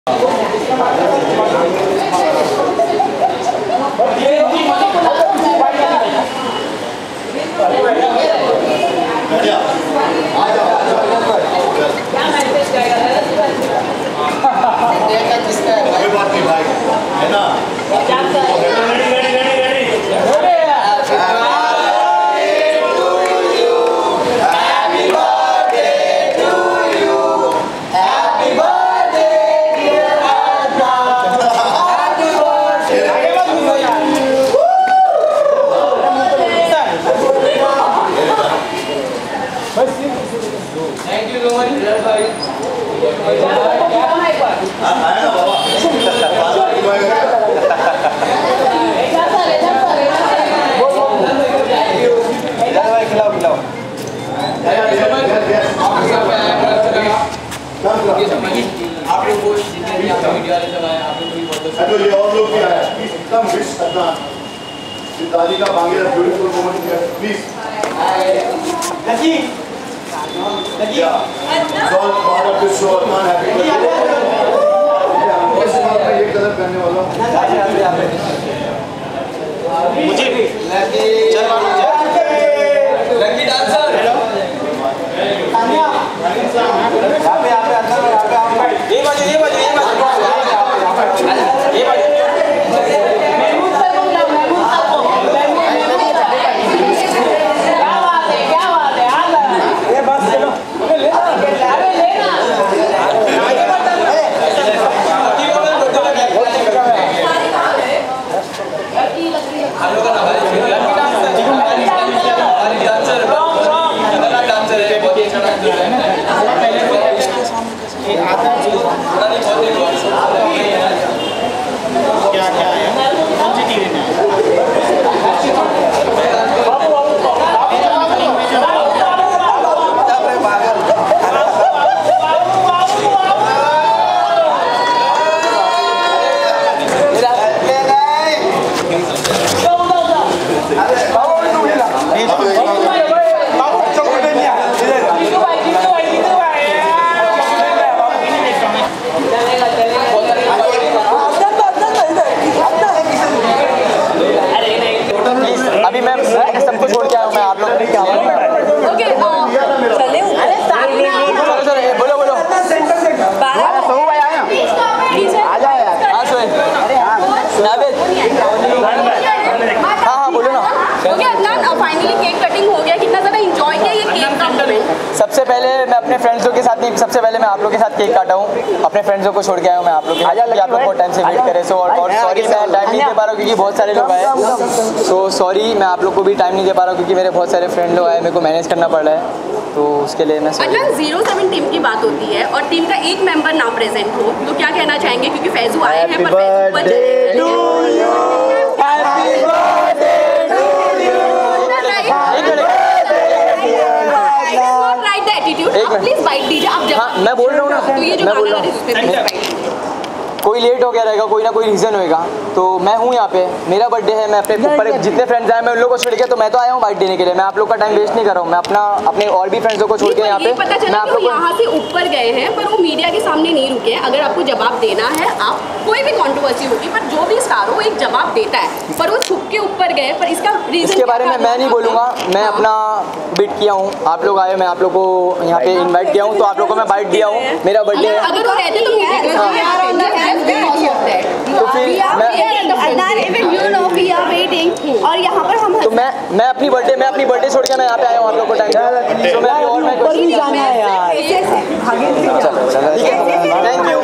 दादी का बांग्ला ब्यूटीफुल मोमेंट है please lucky lucky all part of this show Adnan happy birthday मैं एक कलर पहनने वाला हूं मुझे भी लकी चल मानो लकी डांसर हेलो तानिया यहां पे अंदर यहां पे आप ये बाजू सबसे पहले मैं अपने फ्रेंड्सों के साथ नहीं, सबसे पहले मैं आप लोगों के साथ केक काटा हूँ। अपने फ्रेंड्सों को छोड़ के आया हूँ मैं आप लोग के साथ, आप लोग बहुत टाइम से वेट करे। सो और सॉरी मैं टाइम नहीं दे पा रहा हूँ क्योंकि बहुत सारे लोग आए। सो सॉरी मैं आप लोग को भी टाइम नहीं दे पा रहा हूँ क्योंकि मेरे बहुत सारे फ्रेंड लोग आए, मेरे को मैनेज करना पड़ रहा है, तो उसके लिए मैं 07 टीम की बात होती है और टीम का एक मेंबर ना प्रेजेंट हो तो क्या कहना चाहेंगे? क्योंकि फैजू आए हैं पर प्लीज बाइट दीजिए आप जब मैं बोल रहा हूँ ना, तो ये जो मैं बोल रहा हूँ कोई लेट हो गया रहेगा, कोई ना कोई रीज़न होएगा, तो मैं हूँ यहाँ पे, मेरा बर्थडे है, मैं अपने ऊपर जितने फ्रेंड्स आए मैं उन लोगों को छोड़ के, तो मैं तो आया हूँ बाइट देने के लिए। मैं आप लोग का टाइम वेस्ट नहीं कर रहा हूँ, मैं अपने और भी फ्रेंड्सों को छोड़ के यहाँ पे पता चला कि यहाँ से ऊपर गए हैं पर वो मीडिया के सामने नहीं रुके। अगर आपको जवाब देना है, आप कोई भी कंट्रोवर्सी होगी पर जो भी स्टार हो एक जवाब देता है, पर वो छुप के ऊपर गए, पर इसका रीजन इसके बारे में मैं नहीं बोलूँगा। मैं अपना बिट किया हूँ, आप लोग आए, मैं आप लोग को यहाँ पे इन्वाइट किया हूँ, तो आप लोग को मैं बाइट दिया हूँ, मेरा बर्थडे है। अगर वो रहते तो तो फिर और यहाँ पर हम तो मैं अपनी बर्थडे छोड़ के मैं यहाँ पे आया हूँ आप लोग को टाइम। तो मैं और मैं थैंक यू।